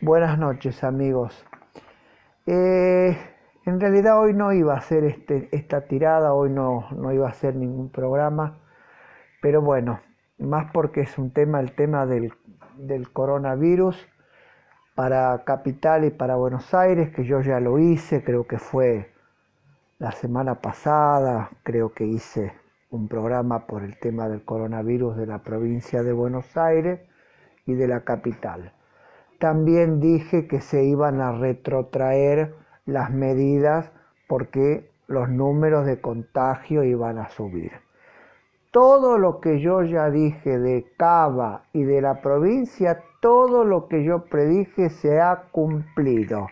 Buenas noches, amigos. Eh, en realidad hoy no iba a hacer esta tirada, hoy no iba a hacer ningún programa, pero bueno, más porque es el tema del coronavirus para Capital y para Buenos Aires, que yo ya lo hice, creo que fue la semana pasada, creo que hice un programa por el tema del coronavirus de la provincia de Buenos Aires y de la capital. También dije que se iban a retrotraer las medidas porque los números de contagio iban a subir. Todo lo que yo ya dije de Cava y de la provincia, todo lo que yo predije se ha cumplido.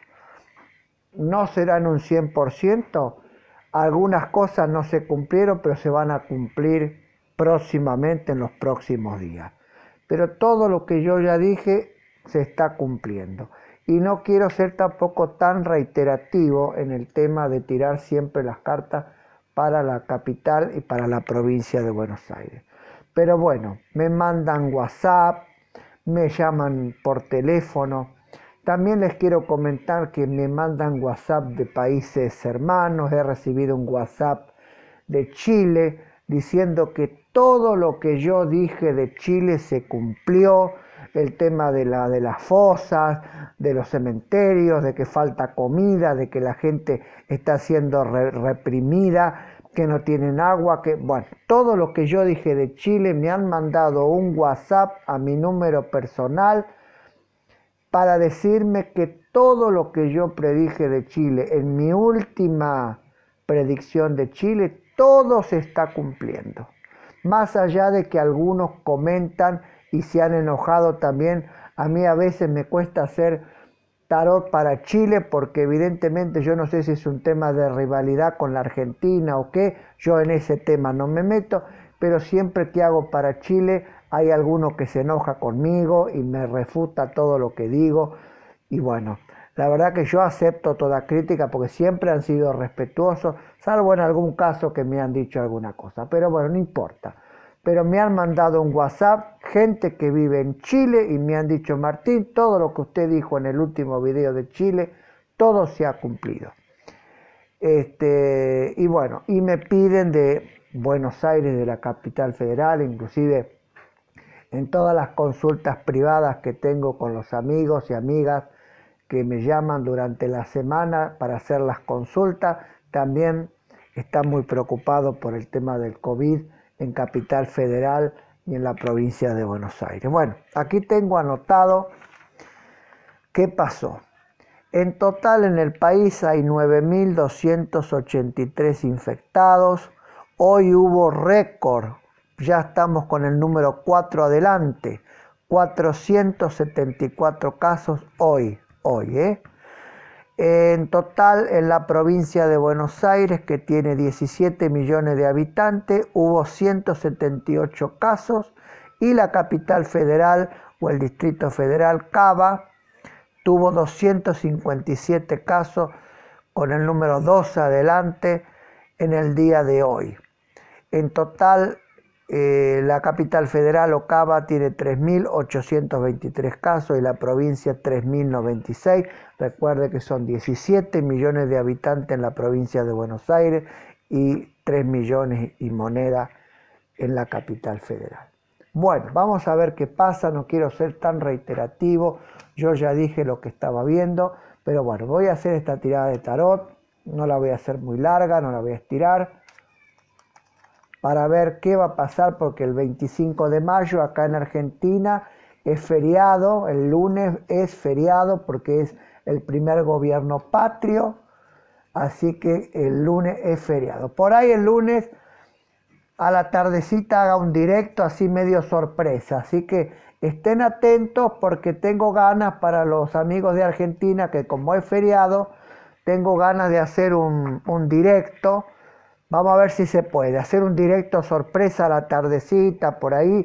No serán un 100%, algunas cosas no se cumplieron, pero se van a cumplir próximamente en los próximos días. Pero todo lo que yo ya dije se está cumpliendo. Y no quiero ser tampoco tan reiterativo en el tema de tirar siempre las cartas para la capital y para la provincia de Buenos Aires. Pero bueno, me mandan WhatsApp, me llaman por teléfono. También les quiero comentar que me mandan WhatsApp de países hermanos. He recibido un WhatsApp de Chile diciendo que todo lo que yo dije de Chile se cumplió. El tema de las fosas, de los cementerios, de que falta comida, de que la gente está siendo reprimida, que no tienen agua, bueno, todo lo que yo dije de Chile. Me han mandado un WhatsApp a mi número personal para decirme que todo lo que yo predije de Chile, en mi última predicción de Chile, todo se está cumpliendo. Más allá de que algunos comentan y se han enojado también, a mí a veces me cuesta hacer tarot para Chile porque evidentemente yo no sé si es un tema de rivalidad con la Argentina o qué, yo en ese tema no me meto, pero siempre que hago para Chile hay alguno que se enoja conmigo y me refuta todo lo que digo. Y bueno, la verdad que yo acepto toda crítica porque siempre han sido respetuosos, salvo en algún caso que me han dicho alguna cosa. Pero bueno, no importa. Pero me han mandado un WhatsApp, gente que vive en Chile, y me han dicho: Martín, todo lo que usted dijo en el último video de Chile, todo se ha cumplido. Y bueno, y me piden de Buenos Aires, de la capital federal, inclusive en todas las consultas privadas que tengo con los amigos y amigas que me llaman durante la semana para hacer las consultas, también están muy preocupados por el tema del COVID en Capital Federal y en la provincia de Buenos Aires. Bueno, aquí tengo anotado qué pasó. En total en el país hay 9.283 infectados. Hoy hubo récord, ya estamos con el número 4 adelante, 474 casos hoy. En total, en la provincia de Buenos Aires, que tiene 17 millones de habitantes, hubo 178 casos, y la capital federal o el Distrito Federal, Cava, tuvo 257 casos, con el número 2 adelante en el día de hoy. En total, la capital federal o Cava tiene 3.823 casos y la provincia 3.096. Recuerde que son 17 millones de habitantes en la provincia de Buenos Aires y 3 millones y moneda en la capital federal. Bueno, vamos a ver qué pasa. No quiero ser tan reiterativo. Yo ya dije lo que estaba viendo, pero bueno, voy a hacer esta tirada de tarot. No la voy a hacer muy larga, no la voy a estirar, para ver qué va a pasar, porque el 25 de mayo acá en Argentina es feriado, el lunes es feriado porque es el primer gobierno patrio, así que el lunes es feriado. Por ahí el lunes a la tardecita haga un directo así medio sorpresa, así que estén atentos porque tengo ganas para los amigos de Argentina, que como es feriado, tengo ganas de hacer un directo. Vamos a ver si se puede hacer un directo sorpresa a la tardecita, por ahí.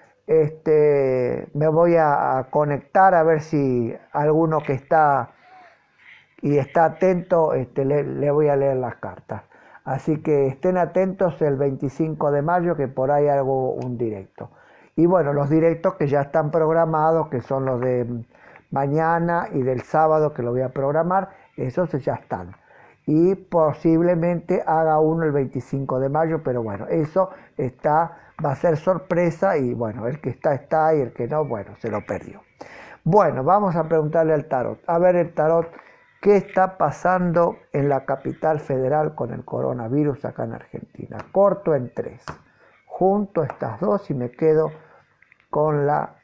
Me voy a conectar a ver si alguno que está y está atento, le voy a leer las cartas. Así que estén atentos el 25 de mayo, que por ahí hago un directo. Y bueno, los directos que ya están programados, que son los de mañana y del sábado que lo voy a programar, esos ya están. Y posiblemente haga uno el 25 de mayo, pero bueno, eso va a ser sorpresa y bueno, el que está y el que no, bueno, se lo perdió. Bueno, vamos a preguntarle al tarot. A ver el tarot, ¿qué está pasando en la capital federal con el coronavirus acá en Argentina? Corto en 3. Junto estas dos y me quedo con la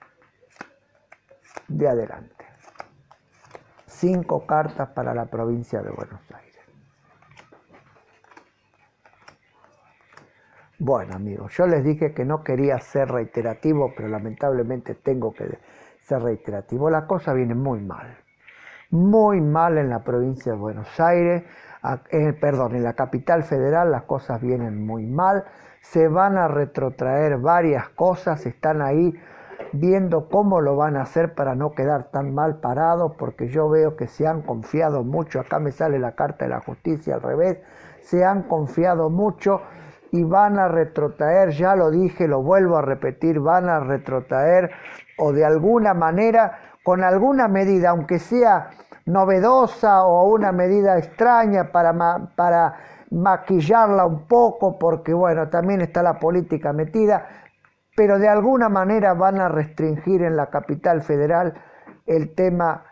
de adelante. 5 cartas para la provincia de Buenos Aires. Bueno, amigos, yo les dije que no quería ser reiterativo, pero lamentablemente tengo que ser reiterativo. La cosa viene muy mal en la provincia de Buenos Aires, en la capital federal las cosas vienen muy mal, se van a retrotraer varias cosas, están ahí viendo cómo lo van a hacer para no quedar tan mal parados, porque yo veo que se han confiado mucho, acá me sale la carta de la justicia al revés, se han confiado mucho y van a retrotraer, ya lo dije, lo vuelvo a repetir, van a retrotraer o de alguna manera, con alguna medida, aunque sea novedosa o una medida extraña para maquillarla un poco, porque bueno, también está la política metida, pero de alguna manera van a restringir en la capital federal el tema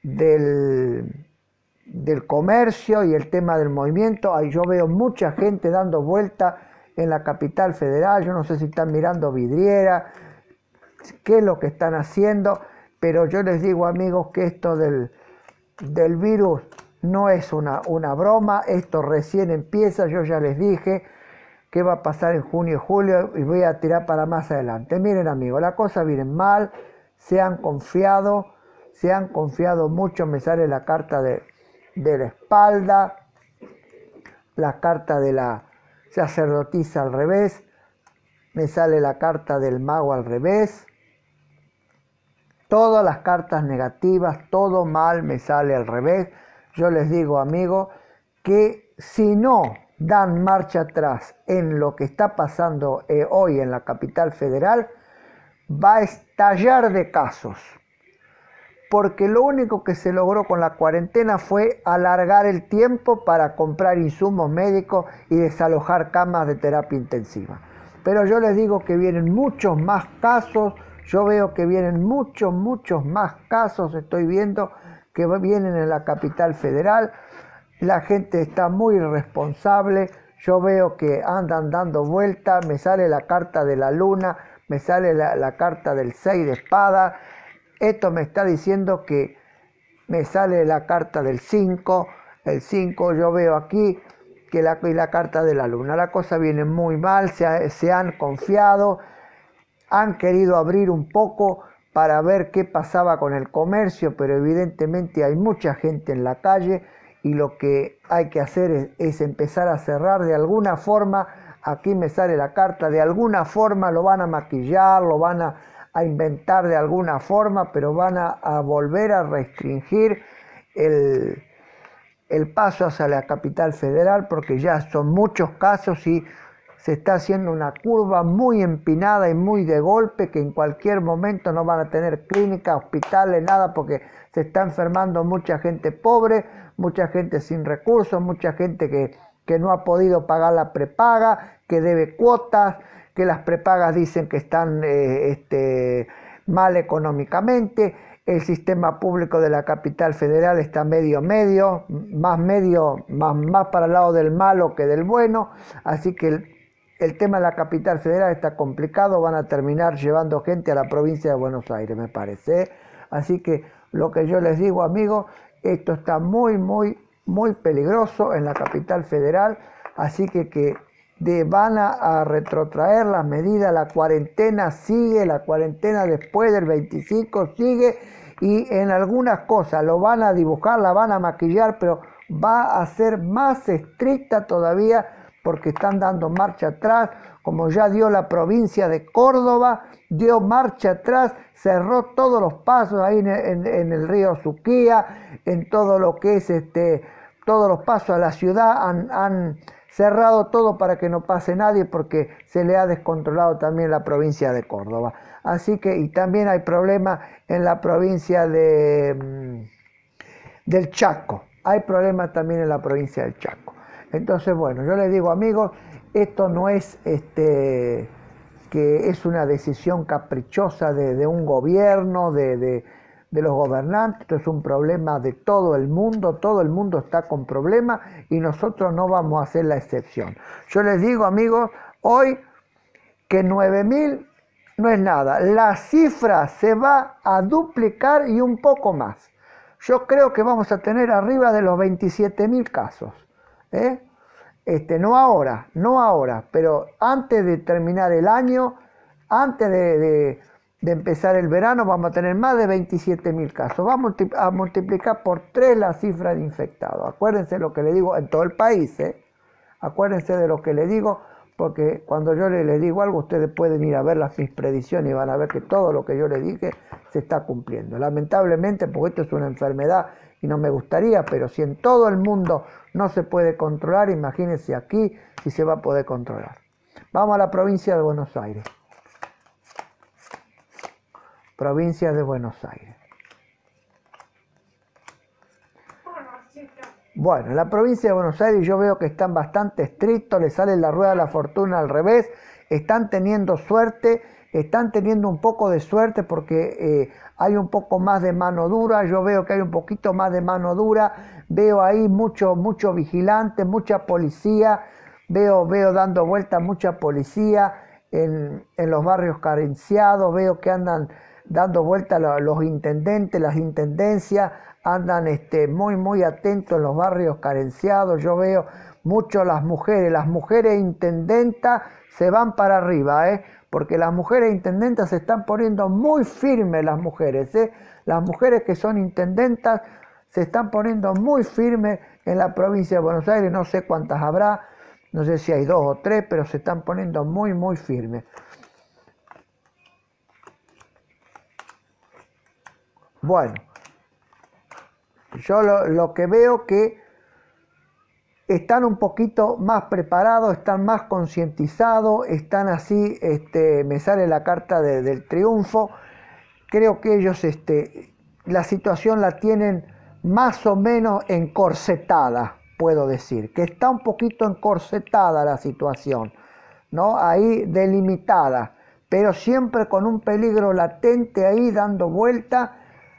del comercio y el tema del movimiento. Ahí yo veo mucha gente dando vuelta en la capital federal, yo no sé si están mirando vidriera, qué es lo que están haciendo, pero yo les digo, amigos, que esto del virus no es una broma, esto recién empieza, yo ya les dije qué va a pasar en junio y julio y voy a tirar para más adelante. Miren, amigos, la cosa viene mal, se han confiado mucho, me sale la carta de la espalda, la carta de la sacerdotisa al revés, me sale la carta del mago al revés, todas las cartas negativas, todo mal me sale al revés. Yo les digo, amigos, que si no dan marcha atrás en lo que está pasando hoy en la capital federal, va a estallar de casos. Porque lo único que se logró con la cuarentena fue alargar el tiempo para comprar insumos médicos y desalojar camas de terapia intensiva. Pero yo les digo que vienen muchos más casos, yo veo que vienen muchos más casos, estoy viendo que vienen en la capital federal, la gente está muy irresponsable, yo veo que andan dando vueltas, me sale la carta de la luna, me sale la carta del 6 de espada. Esto me está diciendo que me sale la carta del 5, el 5 yo veo aquí, que la carta de la luna. La cosa viene muy mal, se han confiado, han querido abrir un poco para ver qué pasaba con el comercio, pero evidentemente hay mucha gente en la calle y lo que hay que hacer es empezar a cerrar de alguna forma. Aquí me sale la carta, de alguna forma lo van a maquillar, lo van a inventar de alguna forma, pero van a volver a restringir el paso hacia la capital federal, porque ya son muchos casos y se está haciendo una curva muy empinada y muy de golpe, que en cualquier momento no van a tener clínicas, hospitales, nada, porque se está enfermando mucha gente pobre, mucha gente sin recursos, mucha gente que no ha podido pagar la prepaga, que debe cuotas, que las prepagas dicen que están mal económicamente, el sistema público de la capital federal está medio, más para el lado del malo que del bueno, así que el tema de la capital federal está complicado, van a terminar llevando gente a la provincia de Buenos Aires, me parece, así que lo que yo les digo, amigos, esto está muy peligroso en la capital federal, así que van a retrotraer las medidas, la cuarentena sigue, la cuarentena después del 25 sigue y en algunas cosas lo van a dibujar, la van a maquillar, pero va a ser más estricta todavía porque están dando marcha atrás, como ya dio la provincia de Córdoba, dio marcha atrás, cerró todos los pasos ahí en el río Suquía, en todo lo que es todos los pasos a la ciudad han cerrado todo para que no pase nadie porque se le ha descontrolado también la provincia de Córdoba. Así que, y también hay problemas en la provincia del Chaco. Hay problemas también en la provincia del Chaco. Entonces, bueno, yo les digo, amigos, esto no es que es una decisión caprichosa de un gobierno, de los gobernantes. Esto es un problema de todo el mundo está con problemas y nosotros no vamos a hacer la excepción. Yo les digo, amigos, hoy que 9.000 no es nada, la cifra se va a duplicar y un poco más. Yo creo que vamos a tener arriba de los 27.000 casos, ¿eh? No ahora, pero antes de terminar el año, antes de empezar el verano, vamos a tener más de 27.000 casos. Vamos a multiplicar por 3 la cifra de infectados. Acuérdense lo que le digo en todo el país, ¿eh? Acuérdense de lo que le digo, porque cuando yo les digo algo, ustedes pueden ir a ver mis predicciones y van a ver que todo lo que yo les dije se está cumpliendo. Lamentablemente, porque esto es una enfermedad y no me gustaría, pero si en todo el mundo no se puede controlar, imagínense aquí si se va a poder controlar. Vamos a la provincia de Buenos Aires. Provincia de Buenos Aires. Bueno, en la provincia de Buenos Aires yo veo que están bastante estrictos, les sale la rueda de la fortuna al revés, están teniendo suerte, están teniendo un poco de suerte porque hay un poco más de mano dura, yo veo que hay un poquito más de mano dura, veo ahí mucho vigilante, mucha policía, veo dando vueltas mucha policía en los barrios carenciados, veo que andan dando vueltas los intendentes, las intendencias, andan muy atentos en los barrios carenciados. Yo veo mucho las mujeres intendentas se van para arriba, porque las mujeres intendentas se están poniendo muy firmes, las mujeres que son intendentas se están poniendo muy firmes en la provincia de Buenos Aires, no sé cuántas habrá, no sé si hay 2 o 3, pero se están poniendo muy firmes. Bueno, yo lo que veo que están un poquito más preparados, están más concientizados, están así, me sale la carta del triunfo. Creo que ellos la situación la tienen más o menos encorsetada, puedo decir, que está un poquito encorsetada la situación, ¿no? Ahí delimitada, pero siempre con un peligro latente ahí dando vuelta,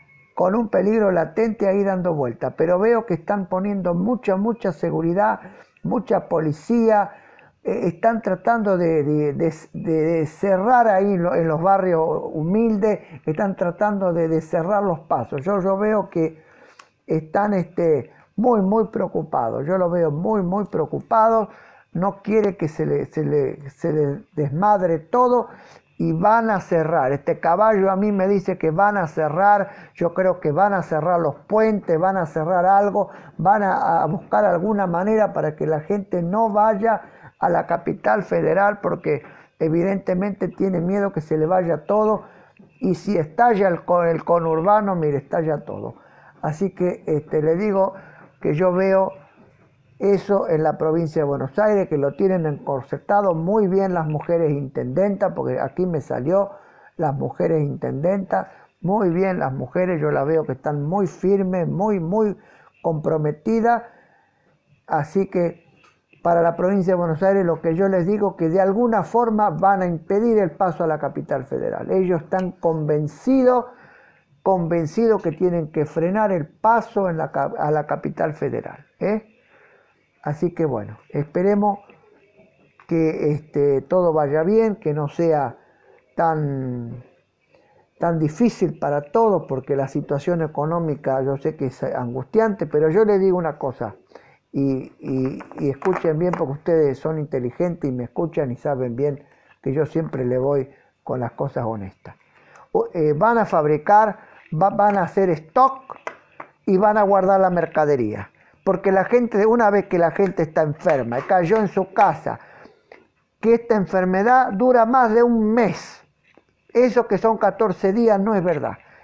pero veo que están poniendo mucha seguridad, mucha policía, están tratando de cerrar ahí en los barrios humildes, están tratando de cerrar los pasos. Yo veo que están muy preocupados, yo los veo muy preocupados, no quiere que se le desmadre todo. Y van a cerrar, este caballo a mí me dice que van a cerrar, yo creo que van a cerrar los puentes, van a cerrar algo, van a buscar alguna manera para que la gente no vaya a la capital federal porque evidentemente tiene miedo que se le vaya todo y si estalla el conurbano, mire, estalla todo. Así que le digo que yo veo eso en la provincia de Buenos Aires, que lo tienen encorsetado muy bien las mujeres intendentas, porque aquí me salió las mujeres intendentas, muy bien las mujeres, yo las veo que están muy firmes, muy comprometidas. Así que para la provincia de Buenos Aires lo que yo les digo que de alguna forma van a impedir el paso a la capital federal. Ellos están convencidos que tienen que frenar el paso a la capital federal, Así que bueno, esperemos que todo vaya bien, que no sea tan difícil para todos, porque la situación económica yo sé que es angustiante, pero yo les digo una cosa, y escuchen bien porque ustedes son inteligentes y me escuchan y saben bien que yo siempre le voy con las cosas honestas. Van a fabricar, van a hacer stock y van a guardar la mercadería. Porque la gente, una vez que la gente está enferma y cayó en su casa, que esta enfermedad dura más de un mes. Eso que son 14 días no es verdad.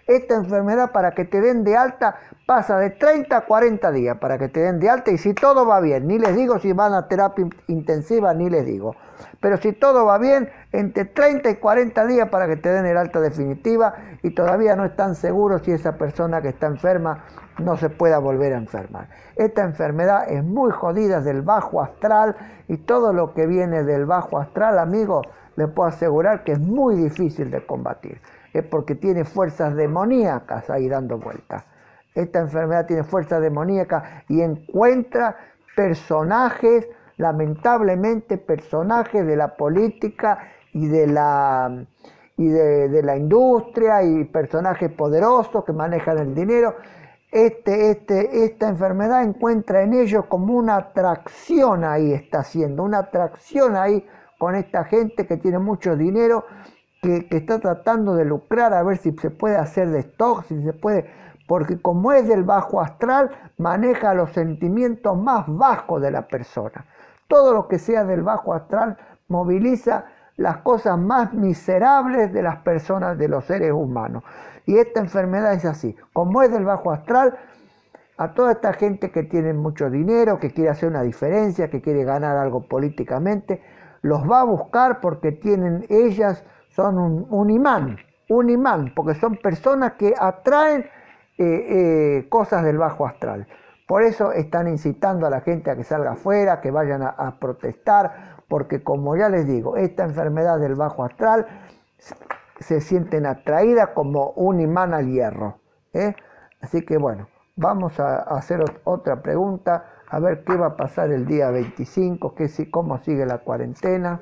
Esta enfermedad para que te den de alta pasa de 30 a 40 días para que te den de alta, y si todo va bien, ni les digo si van a terapia intensiva, ni les digo, pero si todo va bien, entre 30 y 40 días para que te den el alta definitiva, y todavía no están seguros si esa persona que está enferma no se pueda volver a enfermar. Esta enfermedad es muy jodida, del bajo astral, y todo lo que viene del bajo astral, amigos, les puedo asegurar que es muy difícil de combatir. Es porque tiene fuerzas demoníacas ahí dando vueltas. Esta enfermedad tiene fuerzas demoníacas y encuentra personajes, lamentablemente personajes de la política y de la industria, y personajes poderosos que manejan el dinero. Esta enfermedad encuentra en ellos como una atracción ahí, está haciendo una atracción ahí con esta gente que tiene mucho dinero, que está tratando de lucrar a ver si se puede hacer de stock, si se puede, porque como es del bajo astral, maneja los sentimientos más bajos de la persona. Todo lo que sea del bajo astral moviliza las cosas más miserables de las personas, de los seres humanos. Y esta enfermedad es así. Como es del bajo astral, a toda esta gente que tiene mucho dinero, que quiere hacer una diferencia, que quiere ganar algo políticamente, los va a buscar porque ellas son un imán, porque son personas que atraen cosas del bajo astral. Por eso están incitando a la gente a que salga afuera, que vayan a protestar, porque como ya les digo, esta enfermedad del bajo astral se sienten atraídas como un imán al hierro. Así que bueno, vamos a hacer otra pregunta, a ver qué va a pasar el día 25, cómo sigue la cuarentena.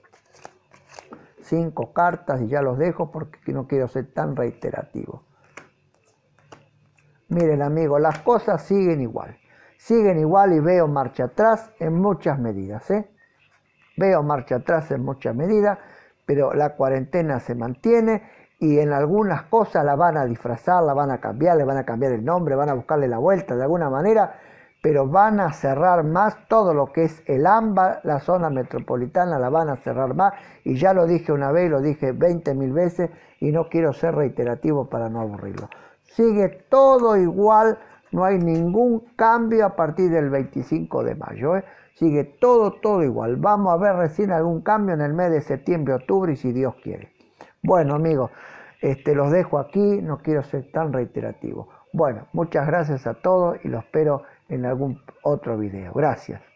5 cartas y ya los dejo porque no quiero ser tan reiterativo. Miren, amigos, las cosas siguen igual y veo marcha atrás en muchas medidas, Veo marcha atrás en muchas medidas, pero la cuarentena se mantiene y en algunas cosas la van a disfrazar, la van a cambiar, le van a cambiar el nombre, van a buscarle la vuelta de alguna manera, pero van a cerrar más todo lo que es el AMBA, la zona metropolitana la van a cerrar más, y ya lo dije una vez, lo dije 20.000 veces y no quiero ser reiterativo para no aburrirlo. Sigue todo igual, no hay ningún cambio a partir del 25 de mayo, Sigue todo igual. Vamos a ver recién algún cambio en el mes de septiembre, octubre, y si Dios quiere. Bueno, amigos, los dejo aquí, no quiero ser tan reiterativo. Bueno, muchas gracias a todos y los espero en algún otro video. Gracias.